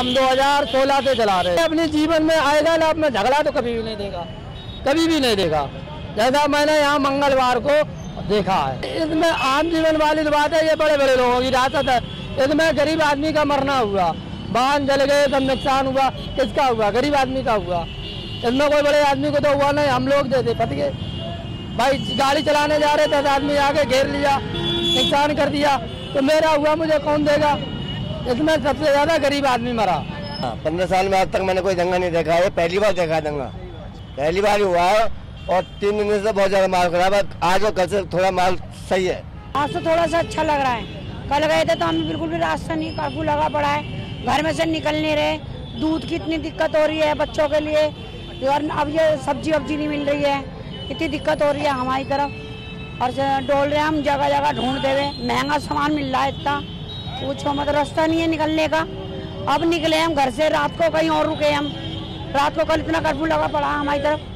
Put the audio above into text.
हम 2016 से चला रहे हैं। अपने जीवन में आएगा ना, अपना झगड़ा तो कभी भी नहीं देगा, कभी भी नहीं देगा। जैसा मैंने यहाँ मंगलवार को देखा है, इसमें आम जीवन वाली बात है। ये बड़े बड़े लोगों की राहत है, इसमें गरीब आदमी का मरना हुआ, वाहन जल गए, सब नुकसान हुआ। किसका हुआ? गरीब आदमी का हुआ। इसमें कोई बड़े आदमी को तो हुआ नहीं, हम लोग जैसे फट गए। भाई गाड़ी चलाने जा रहे थे, 10 आदमी आके घेर लिया, नुकसान कर दिया, तो मेरा हुआ, मुझे कौन देगा? इसमें सबसे ज्यादा गरीब आदमी मरा। 15 साल में आज तक मैंने कोई दंगा नहीं देखा है, पहली बार देखा है दंगा, पहली बार हुआ है। और 3 दिन से बहुत ज्यादा माल खराब है, आज और कल से थोड़ा माल सही है। आज तो थोड़ा सा अच्छा लग रहा है। कल गए थे तो हमें बिल्कुल भी रास्ता नहीं, कर्फ्यू लगा पड़ा है, घर में से निकल नहीं रहे। दूध की इतनी दिक्कत हो रही है बच्चों के लिए, और अब ये सब्जी वब्जी नहीं मिल रही है, इतनी दिक्कत हो रही है हमारी तरफ। और डोल रहे हम जगह जगह ढूंढते हुए, महंगा सामान मिल रहा है इतना, पूछो मत। रास्ता नहीं है निकलने का। अब निकले हम घर से, रात को कहीं और रुके हम, रात को कल इतना कर्फ्यू लगा पड़ा हमारी तरफ।